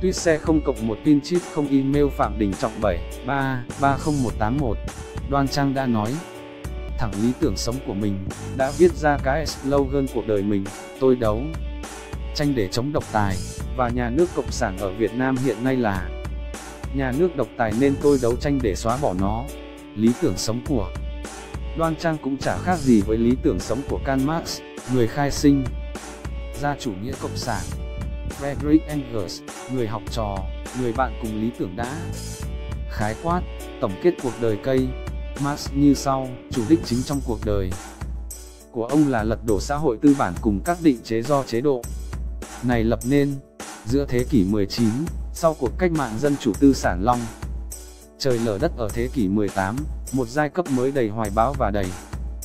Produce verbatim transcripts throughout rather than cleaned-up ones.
Tuyết xe không cộng một pin chip không email Phạm Đình Trọng bảy ba ba không một tám một. Đoan Trang đã nói thẳng lý tưởng sống của mình, đã viết ra cái slogan cuộc đời mình, tôi đấu tranh để chống độc tài, và nhà nước Cộng sản ở Việt Nam hiện nay là nhà nước độc tài nên tôi đấu tranh để xóa bỏ nó. Lý tưởng sống của Đoan Trang cũng chả khác gì với lý tưởng sống của Karl Marx, người khai sinh ra chủ nghĩa cộng sản. Friedrich Engels, người học trò, người bạn cùng lý tưởng đã khái quát, tổng kết cuộc đời cây Marx như sau: chủ đích chính trong cuộc đời của ông là lật đổ xã hội tư bản cùng các định chế do chế độ này lập nên. Giữa thế kỷ mười chín, sau cuộc cách mạng dân chủ tư sản long trời lở đất ở thế kỷ mười tám, một giai cấp mới đầy hoài bão và đầy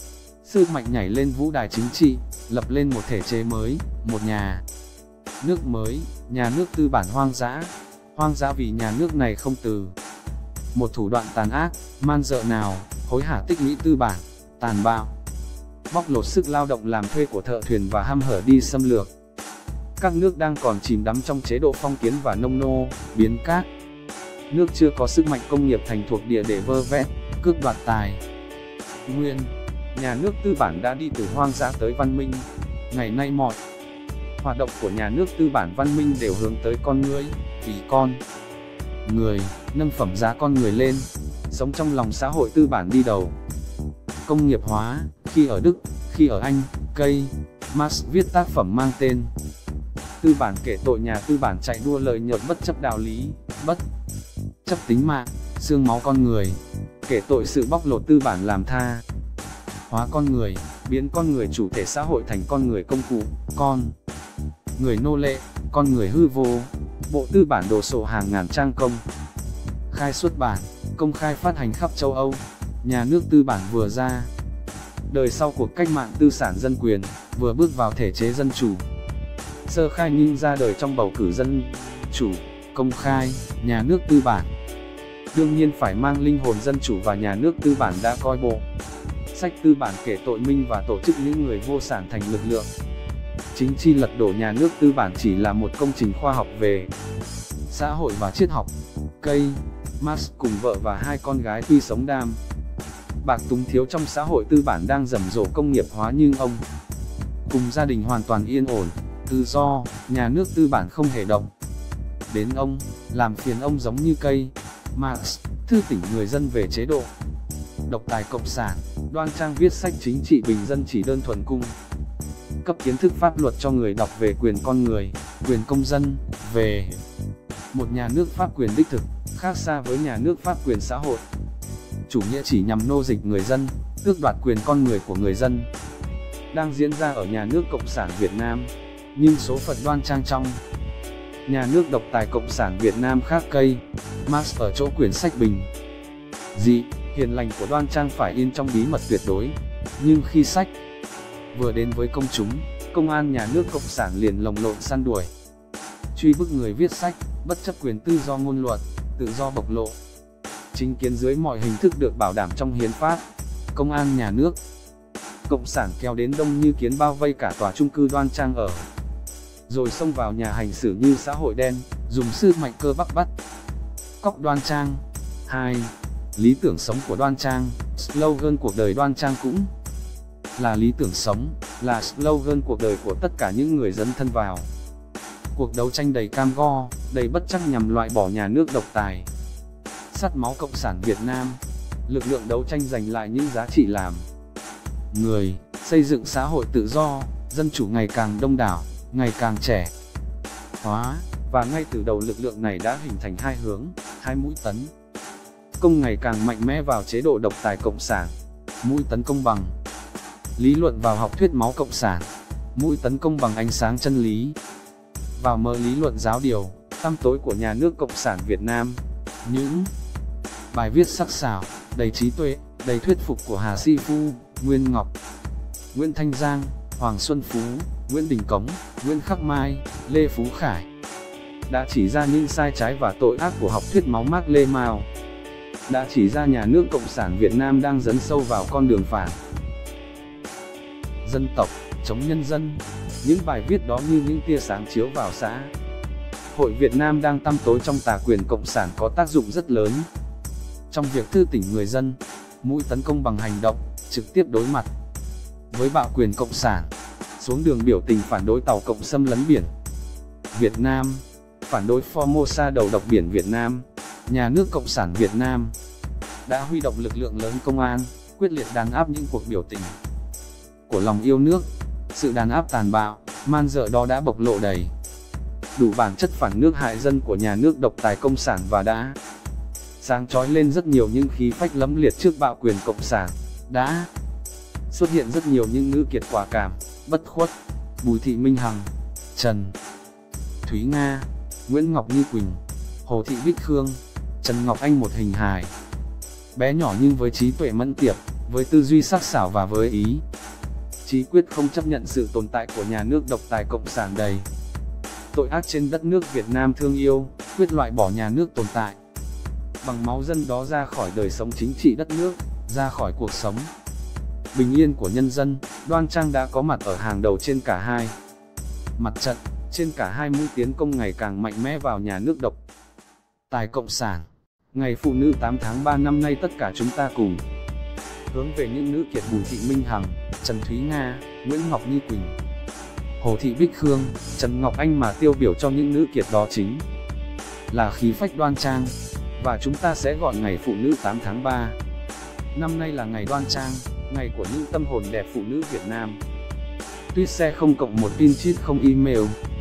sức mạnh nhảy lên vũ đài chính trị, lập lên một thể chế mới, một nhà nước mới, nhà nước tư bản hoang dã. Hoang dã vì nhà nước này không từ một thủ đoạn tàn ác, man dợ nào, hối hả tích lũy tư bản, tàn bạo, bóc lột sức lao động làm thuê của thợ thuyền và hăm hở đi xâm lược các nước đang còn chìm đắm trong chế độ phong kiến và nông nô, biến các nước chưa có sức mạnh công nghiệp thành thuộc địa để vơ vét, cướp đoạt tài nguyên. Nhà nước tư bản đã đi từ hoang dã tới văn minh. Ngày nay mọi hoạt động của nhà nước tư bản văn minh đều hướng tới con người, vì con người, nâng phẩm giá con người lên, sống trong lòng xã hội tư bản đi đầu. Công nghiệp hóa, khi ở Đức, khi ở Anh, cây Marx viết tác phẩm mang tên Tư bản, kể tội nhà tư bản chạy đua lợi nhuận bất chấp đạo lý, bất chấp tính mạng, xương máu con người, kể tội sự bóc lột tư bản làm tha hóa con người, biến con người chủ thể xã hội thành con người công cụ, con người nô lệ, con người hư vô. Bộ tư bản đồ sộ hàng ngàn trang công khai xuất bản, công khai phát hành khắp châu Âu. Nhà nước tư bản vừa ra đời sau cuộc cách mạng tư sản dân quyền, vừa bước vào thể chế dân chủ sơ khai nhưng ra đời trong bầu cử dân chủ công khai. Nhà nước tư bản đương nhiên phải mang linh hồn dân chủ, và nhà nước tư bản đã coi bộ sách tư bản kể tội minh và tổ chức những người vô sản thành lực lượng chính trị lật đổ nhà nước tư bản chỉ là một công trình khoa học về xã hội và triết học. Cây Marx cùng vợ và hai con gái tuy sống đam bạc túng thiếu trong xã hội tư bản đang rầm rộ công nghiệp hóa, nhưng ông cùng gia đình hoàn toàn yên ổn, tự do. Nhà nước tư bản không hề động đến ông, làm phiền ông, giống như cây Marx thư tỉnh người dân về chế độ độc tài cộng sản. Đoan Trang viết sách chính trị bình dân chỉ đơn thuần cung cấp kiến thức pháp luật cho người đọc về quyền con người, quyền công dân, về một nhà nước pháp quyền đích thực, khác xa với nhà nước pháp quyền xã hội chủ nghĩa chỉ nhằm nô dịch người dân, tước đoạt quyền con người của người dân, đang diễn ra ở nhà nước Cộng sản Việt Nam. Nhưng số phận Đoan Trang trong nhà nước độc tài Cộng sản Việt Nam khác cây Marx ở chỗ quyển sách bình dị, hiền lành của Đoan Trang phải in trong bí mật tuyệt đối. Nhưng khi sách vừa đến với công chúng, công an nhà nước Cộng sản liền lồng lộn săn đuổi, truy bức người viết sách, bất chấp quyền tự do ngôn luận, tự do bộc lộ chính kiến dưới mọi hình thức được bảo đảm trong hiến pháp. Công an nhà nước Cộng sản kéo đến đông như kiến, bao vây cả tòa chung cư Đoan Trang ở, rồi xông vào nhà hành xử như xã hội đen, dùng sức mạnh cơ bắp bắt cóc Đoan Trang. hai. Lý tưởng sống của Đoan Trang. Slogan cuộc đời Đoan Trang cũng là lý tưởng sống, là slogan cuộc đời của tất cả những người dấn thân vào cuộc đấu tranh đầy cam go, đầy bất trắc nhằm loại bỏ nhà nước độc tài, sắt máu Cộng sản Việt Nam. Lực lượng đấu tranh giành lại những giá trị làm người, xây dựng xã hội tự do, dân chủ ngày càng đông đảo, ngày càng trẻ hóa, và ngay từ đầu lực lượng này đã hình thành hai hướng, hai mũi tấn công ngày càng mạnh mẽ vào chế độ độc tài cộng sản. Mũi tấn công bằng lý luận vào học thuyết máu cộng sản, mũi tấn công bằng ánh sáng chân lý vào mờ lý luận giáo điều tăm tối của nhà nước Cộng sản Việt Nam. Những bài viết sắc sảo, đầy trí tuệ, đầy thuyết phục của Hà Si Phu, Nguyên Ngọc, Nguyễn Thanh Giang, Hoàng Xuân Phú, Nguyễn Đình Cống, Nguyễn Khắc Mai, Lê Phú Khải đã chỉ ra những sai trái và tội ác của học thuyết máu Mác Lê Mao, đã chỉ ra nhà nước Cộng sản Việt Nam đang dấn sâu vào con đường phản dân tộc, chống nhân dân. Những bài viết đó như những tia sáng chiếu vào xã Hội Việt Nam đang tăm tối trong tà quyền cộng sản có tác dụng rất lớn trong việc thư tỉnh người dân, mũi tấn công bằng hành động, trực tiếp đối mặt với bạo quyền cộng sản, xuống đường biểu tình phản đối tàu cộng xâm lấn biển Việt Nam, phản đối Formosa đầu độc biển Việt Nam. Nhà nước Cộng sản Việt Nam đã huy động lực lượng lớn công an, quyết liệt đàn áp những cuộc biểu tình của lòng yêu nước. Sự đàn áp tàn bạo, man dợ đó đã bộc lộ đầy đủ bản chất phản nước hại dân của nhà nước độc tài cộng sản và đã sáng chói lên rất nhiều những khí phách lẫm liệt trước bạo quyền cộng sản. Đã xuất hiện rất nhiều những nữ kiệt quả cảm, bất khuất, Bùi Thị Minh Hằng, Trần Thúy Nga, Nguyễn Ngọc Như Quỳnh, Hồ Thị Bích Khương, Trần Ngọc Anh, một hình hài bé nhỏ nhưng với trí tuệ mẫn tiệp, với tư duy sắc sảo và với ý chí quyết không chấp nhận sự tồn tại của nhà nước độc tài cộng sản đầy tội ác trên đất nước Việt Nam thương yêu, quyết loại bỏ nhà nước tồn tại bằng máu dân đó ra khỏi đời sống chính trị đất nước, ra khỏi cuộc sống bình yên của nhân dân. Đoan Trang đã có mặt ở hàng đầu trên cả hai mặt trận, trên cả hai mũi tiến công ngày càng mạnh mẽ vào nhà nước độc tài cộng sản. Ngày Phụ nữ tám tháng ba năm nay, tất cả chúng ta cùng hướng về những nữ kiệt Bùi Thị Minh Hằng, Trần Thúy Nga, Nguyễn Ngọc Như Quỳnh, Hồ Thị Bích Khương, Trần Ngọc Anh, mà tiêu biểu cho những nữ kiệt đó chính là khí phách đoan trang. Và chúng ta sẽ gọi ngày Phụ nữ tám tháng ba năm nay là ngày đoan trang, ngày của những tâm hồn đẹp phụ nữ Việt Nam. Tuyết xe không cộng một pin chip không email.